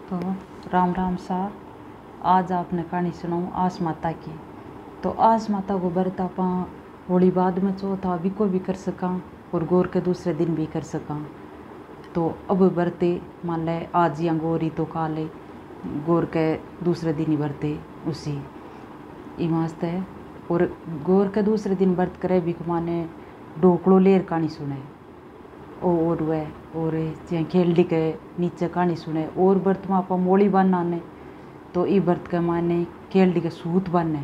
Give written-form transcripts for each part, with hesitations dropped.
तो राम राम सा। आज आपने कहानी सुनाऊँ आस माता की। तो आस माता को व्रत आप होली बाद में चौथ भी को भी कर सका और गौर के दूसरे दिन भी कर सका। तो अब व्रते मान ले आज या गौरी तो काले गौर के दूसरे दिन ही व्रते उसी इमास्त है। और गौर के दूसरे दिन व्रत करे भी माने ढोकड़ो लेर कहानी सुने और वह और चाहे खेलडी के नीचे कहानी सुने। और व्रत में आप मोली बांधना ने तो ई व्रत के माने खेलडी के सूत बांधने।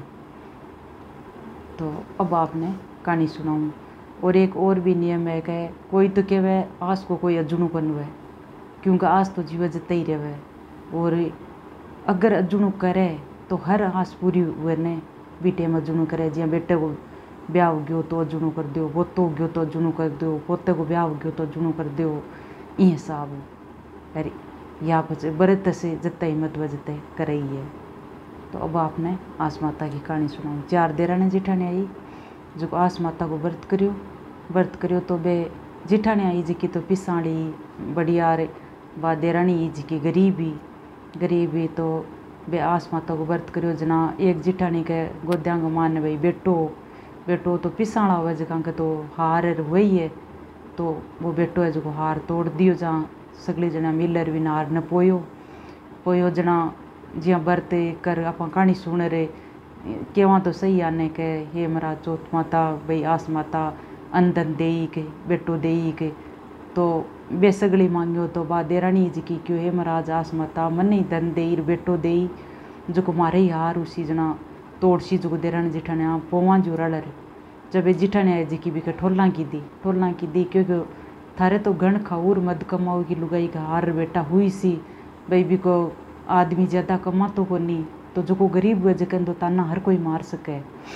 तो अब आपने कहानी सुनाऊँ। और एक और भी नियम है कि कोई तो कहे आस को कोई अजुणु बनवे क्योंकि आस तो जीव जते ही रहे। और अगर अजुणु करे तो हर आस पूरी हुए ने बेटे में अजुणु करे। जिया बेटे को ब्याह हो गयो तो अजुणु कर दो, पोतो हो गयो तो अजुणु कर दो, पोते को ब्याह हो गयो तो अजुणु कर दो। ये हिसाब अरे या बचे व्रत से जते हिम्मत वजते करे ही है। तो अब आपने आस माता की कहानी सुनाऊँ। 4 देरानी जिठानी आई जो आस माता को व्रत करियो तो बे जिठानी आई जी की तो पिसाड़ी बढ़िया रे बा देरानी जी की गरीबी तो बे आस माता को व्रत करियो। जना एक जिठानी के गोद्यांग मान भाई बेटो तो पिसाड़ा हुआ जगह के तो हार हुई है। तो वो बेटो है जो हार तोड़ दियो जहाँ सगली जना मिलर भी नार न पोयो जना जिया व्रत कर आप कहानी सुन रहे केवा तो सही आने के हे मरा चौथ माता भाई आस माता अंदन दे के बेटो दे के तो बे सगली मांगियो तो बा देरानी जी की क्यों हे महाराज आस माता मन ही धन दे बेटो दे जो को मारे हार उसी जना तोड़सी जो देरानी जिठाने पोवा जो रड़ जब जिठाने जी की भी के ठोला की दी क्योंकि थारे तो गण खाऊर मद कमाओ की लुगाई का हार बेटा हुई सी भाई भी को आदमी ज़्यादा कमा तो को नहीं तो जो को गरीब हुए जकन तो ताना हर कोई मार सके।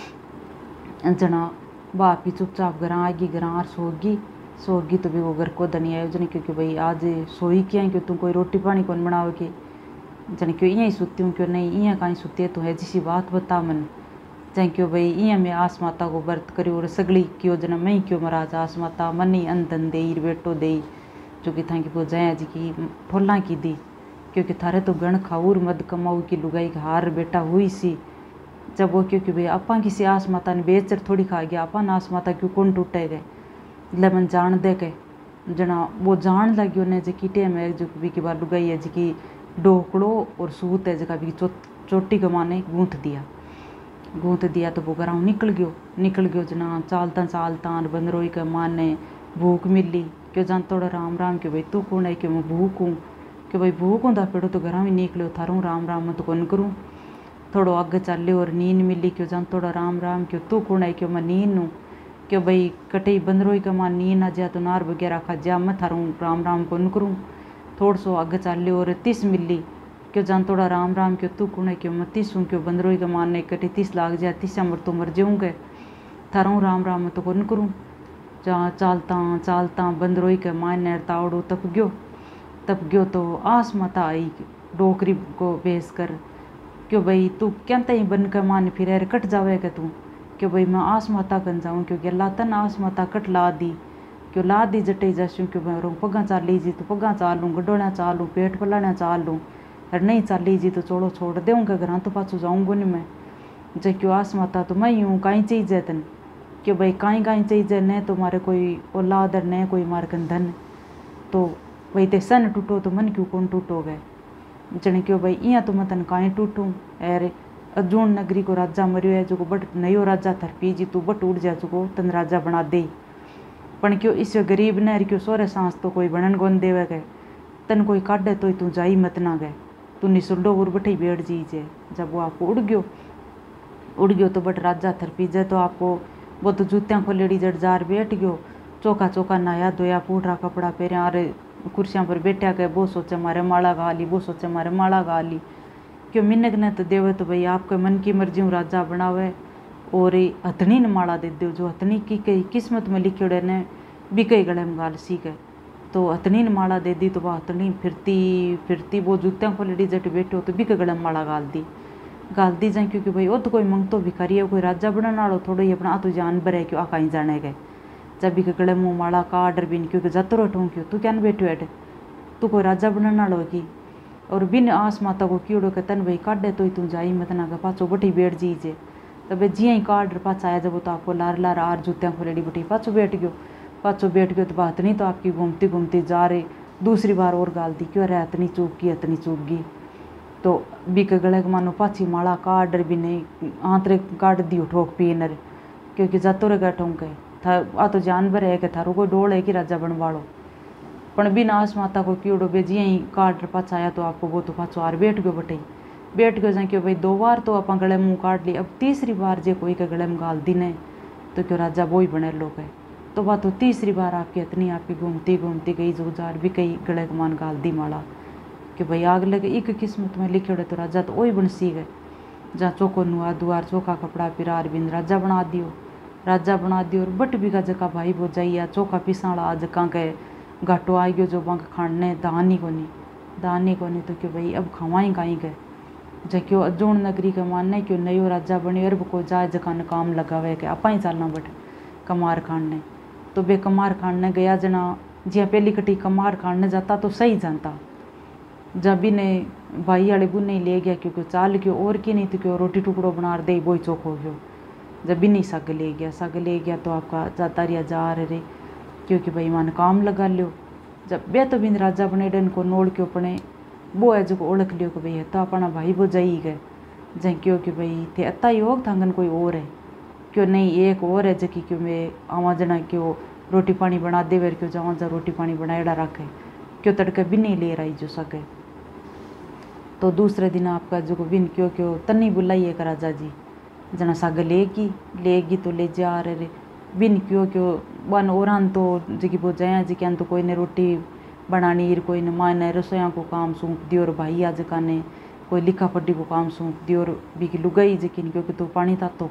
जना बापी चुपचाप घर आएगी घर आर सोगी तो भी वो घर को धनी आयोजन क्योंकि भाई आज सोई क्या क्यों तुम कोई रोटी पानी कौन बनाओगे जन क्यों इं सुती हूँ क्यों नहीं इं कहीं सुती है तो है जिसी बात बता मन चाहे क्यों भाई इं मैं आस माता को व्रत करो और सगली क्यों जना मैं क्यों महाराज आस माता मन ही अंधन दे बेटो दे जो कि था कि वो जया जी की ठोला की दी क्योंकि थारे तो गण खाऊर मद कमाऊ की लुगाई का हार बेटा हुई सी जब वो क्योंकि भाई आपा किसी आस माता ने बेचर थोड़ी खा गया अपन आस माता क्यों कौन टूटे गए लेमन जान दे के जना वो जान लगी ने जी की टेम है जो भी की बार लुगाई है जी की ढोकड़ो और सूत है जगह भी चोटी कमाने गूंथ दिया तो वो गराऊ निकल गयो जना चालता बंदरोई के माने भूख मिली क्यों जान थोड़ा राम क्यों भाई तू कौन है क्यों मैं भूख हूँ कि भाई भूख हों पेड़ो तो घर में निकलो थारूँ राम मैं तो कौन करूँ थोड़ो आगे चल और नींद मिली क्यों जान थोड़ा राम क्यों तू कौन है क्यों मैं नींद हूँ क्यों भाई कटे बंदरोई का मां नींद आ जा तो नार वगैरह खा जा मैं थारूँ राम कौन करूँ थोड़ सो आगे चल और 30 मिली क्यों जान थोड़ा राम क्यों तू कौन है क्यों मैं 30 हूँ क्यों बंदरोई का मारने कटे 30 लाग जाए 30 मर जाऊँगे थारूँ राम मैं तो कौन करूँ जहाँ चालता बंदरोई के मारने तावड़ो तप गयो तो आस माता आई डोकरी को बेच कर क्यों भाई तू क्या तई बन के मान फिर कट जावे के तू क्यों भाई मैं आस माता कन जाऊँ क्योंकि अल्लाह तन आस माता कट ला दी जटे जासूँ क्यों मैं पगा चाली जी तो पगा चालूँ गडोड़ा चालूँ पेट पलाना चालूँ और नहीं चाली जी तो चोड़ो छोड़ देऊँगा घर तो पाछू जाऊँगो नहीं मैं जे क्यों आस माता तो मैं यूँ कहीं चाहिए तन क्यों भाई कहीं चाहिए न तो मारे कोई औलाद न कोई मार कन धन तो भाई ते सन टूटो तो मन क्यों कौन टूटो गए जने क्यों भाई इं तो मैं तन कहीं टूटूँ अरे अर्जुन नगरी को राजा मरियो है जो बट नयो राजा थरपी जी तू बट उड़ जा जो तन राजा बना दे पण क्यों इस गरीब ने क्यों सोरे सांस तो कोई बनन गोन देवे गए तन कोई काटे तो तू जाई मत ना गए तू निसुंडो उड़ बैठे बैठ जीजे। जब वो आपको उड़ गयो तो बट राजा थरपी जाए तो आपको वो तो जूतियाँ खोलेड़ी जड़ जार बैठ गयो चौका नहाया धोया पूरा कपड़ा पहरिया अरे कुर्सियाँ पर बैठा गए वो सोचे मारे माला गा ली क्यों मिन्नक ने तो देवे तो भाई आपके मन की मर्जी हूँ राजा बनावे और हथनी ने माला दे दो जो हथनी की कई किस्मत में लिखे ने बिकई गले में गाल सीखे तो हथनी ने माला दे दी तो वह हथनी फिरती वो जूतियाँ खोलेड़ी जट बैठो तो बिक गले में माला गाल दी जाए क्योंकि भाई वो तो कोई मंगतो भिखारी है कोई राजा बनने वालों थोड़ा ही अपना तो जानवर है क्यों आ कहीं जाने गए जब भी गले मुँह माला का आर्डर भी नहीं क्योंकि जतो रटूँ क्यों तू क्या बैठो है तू कोई राजा बनने वालों की और बिन आस माता को कीड़ो के तन भाई काटे तो तू जाई मत ना का पाछो बटी बैठ जीजे। तब जिया ही काट पाछा आया जब तो आपको लार लार आर जूत्या खोलेडी बटी पाछो बैठ गयो तो बात नहीं तो आपकी घूमती घूमती जा रहे दूसरी बार और गाल दी क्यों अरे इतनी चूक गई। तो बिक गले के मानो पाछी माला काट भी नहीं आंतरे काट दियो ठोक पीनर क्योंकि जातो रे ठोंके था आ तो जानवर है कि थारो कोई डोल है कि राजा बनवाड़ो पण बिना आस माता को कीड़ो बेजिया ही काट पाछा आया तो आपको वो तो पाछो आर बैठ गयो जाए क्यों भाई 2 बार तो आप गले मुँह काट ली अब तीसरी बार जे कोई के गले में गाल दी ने तो क्यों राजा वो ही बने लोग है। तो बात तो तीसरी बार आपकी इतनी आपकी घूमती गई जो जार भी कई गले के मान गाल दी माला कि भाई आग लगे एक किस्मत में लिखे तो राजा तो वही बन सी गए जहाँ चौको नुआ दुआर चौका कपड़ा पिरार बिंद राजा बना दियो और बट भी का जका भाई वो जाइया चौका पिसाड़ा आज का के घाटो आ गयो जो बंक खाने दान ही कोनी तो क्यों भाई अब खवाई गाई गए जो क्यों अजोण नगरी के मानने क्यों नयो राजा बने और को जाए जका ने काम लगावे के आपा ही चलना बट कमार खाने तो बे कमार खाने गया जना जिया पहली कटी कमार खाने जाता तो सही जानता जब भी ने भाई वाले बुन नहीं ले गया क्योंकि चाल क्यों और की नहीं तो क्यों रोटी टुकड़ो बना दे वो चौक हो गयो जब भी नहीं सग ले गया तो आपका जाता रिया जा रहे क्योंकि भाई मान काम लगा लियो जब बे तो बिंद राजा बने डन को नोड़ क्यों अपने वो है जो ओळख लियो कि भाई है तो अपना भाई वो जाई गए जै क्यों कि भाई थे अत्ता योग थांगन कोई और है क्यों नहीं एक और है जकी क्यों मैं आवा जना क्यों रोटी पानी बना दे वेर क्यों जावा जा रोटी पानी बनाएड़ा रखे क्यों तड़के भी नहीं ले रही जो सके। तो दूसरे दिन आपका जो बिन क्यों तन्नी बुलाई एक राजा जी जना साग लेगी तो ले जा रहे बिन क्यों वन और तो जी वो जया जी क्या तो कोई ने रोटी बनानी कोई ने माँ ने रसोया को काम सौंप दियो और भाई आज का ने कोई लिखा पढ़ी को काम सौंप दियो और बीकी लुगाई जकिन क्योंकि तो पानी तातो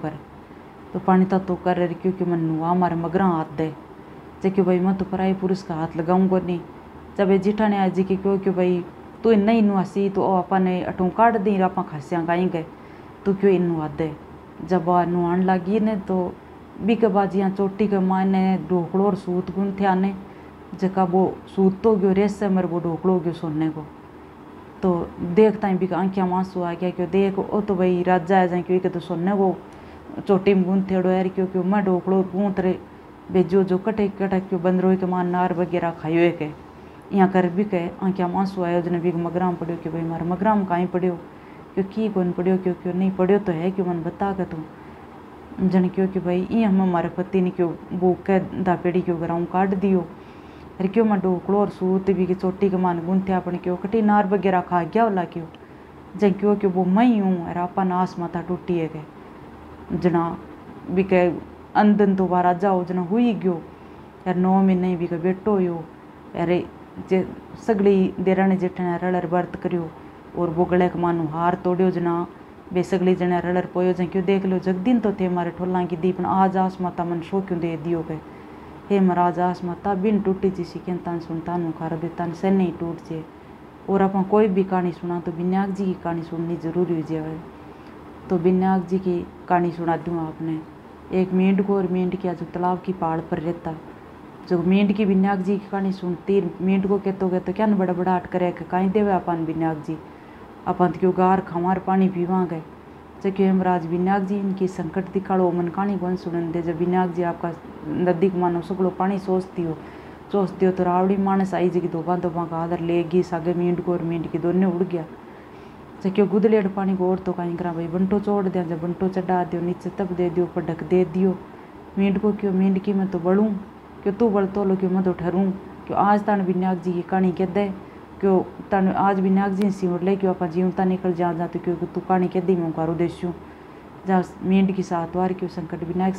कर क्योंकि मन नुआ मारे मगरा हाथ दे जे भाई मैं तो पराई पुरुष का हाथ लगाऊंगा नहीं जब जिठा ने आज की क्यों भाई तू इन नहीं नुआसी तो अपने अटों काट दी आप खासिया गाई गए तू क्यों इन नुआ दे जब नुआन लगी ने तो बिक बाजियाँ चोटी के माने ढोकड़ो और सूत गुंथे आने जका वो सूत तो गयो रेस से मेरे वो ढोकड़ो गयो सोने को तो देखता ही बिका आंखियाँ आंसू आ गया क्यों देख ओ तो भाई राजा है जाए क्यों तो सोने को चोटी में गूंथेड़ो यार क्यों मैं ढोकड़ो गूंथ रे भेजो जो कटे क्यों बंदरों के मान नार वगैरह खायो के यहाँ कर भी कहे आंखियाँ आंसू आयो जने बिग मगराम पड़ियो कि भाई मारा मगराम कहीं पड़ियो क्यों की कौन पड़ियो क्यों नहीं पड़ियो तो है क्यों मन बता के तू जन क्यों कि भाई ये हम हमारे पति ने क्यों वो कह दापेड़ी क्यों गराऊँ काट दियो अरे क्यों मैं ढोकड़ो और सूत भी की चोटी के मान गुंथे अपने क्यों कटी नार वगैरह खा गया वाला क्यों क्यों वो मैं ही हूँ अरे आपा नास माथा टूटी है के जना भी कह अंदन तो बार राजा हो जना हुई गयो यार 9 महीने भी कह बेटो यो अरे जे सगली देराने जेठने रलर बर्त करियो और वो गले के मानो हार तोड़ियो जना बे सगली जने रलर पोयो जे क्यों देख लो जगदीन तो थे मारे ठोला की दीपन आज आस माता मन शो क्यों दे दियो गए हे महाराज आस माता बिन टूटी जी सिकन सुनता खार देता से नहीं टूट जे और आप कोई भी कहानी सुना तो विनायक जी की कहानी सुननी जरूरी हो जाए। तो विनायक जी की कहानी सुना दूँ आपने। एक मेंढ को और मेंढ किया जो तालाब की पहाड़ पर रहता जो मेंढ की विनायक जी की कहानी सुनती मेंढ को कहते क्या न बड़ा बड़ा हट करे कहीं देवे अपन विनायक जी अपन क्यों गार खमार पानी पीवा गए जबकि हेमराज विनायक जी इनकी संकट दिखाड़ो मन कहानी कौन सुनन दे जब विनायक जी आपका नदी को मानो सगड़ो पानी सोचती हो तो रावड़ी मानस आई जी की दोबा का आदर लेगी सागे मेंढ को और मेंढ की दोनों उड़ गया जबकि गुदलेड़ पानी को और तो कहीं करा भाई बंटो छोड़ दिया जब बंटो चढ़ा दियो नीचे तब दे दियो ऊपर ढक दे दियो मेंढ को क्यों मेंढ की मैं तो बढ़ूँ क्यों तू बढ़ तो लो क्यों मैं तो ठहरूँ क्यों आज तन विनायक जी की कहानी कह दे क्यों तन आज विनायक जी सिमर ले क्यों आप जीवता निकल जा तो क्यों तू कहानी कह दी मैं कारो देशू जहाँ मेंढ की सातवार क्यों संकट विनायक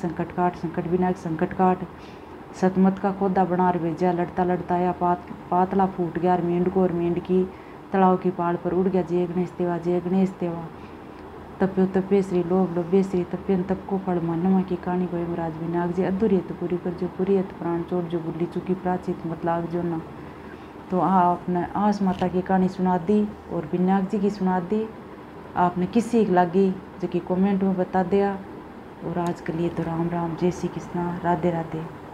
संकट काट सतमत का खोदा बना भेजा लड़ता आया पातला फूट गया मेंढ को और मेंढ की तलाव की पहाड़ पर उड़ गया जय गणेश देवा तप्यो तप्य श्री लोभ लोभ्य श्री तप्यन तप को फल मानमा की कहानी को महाराज विनायक जी अधूरी तो पूरी कर जो पूरी प्राण चोट जो बुल्ली चुकी प्राचित मत लाग जो ना। तो आपने आस माता की कहानी सुना दी और विनायक जी की सुना दी आपने किसी लगी जो कि कमेंट में बता दिया। और आज के लिए तो राम राम जय श्री कृष्णा राधे राधे।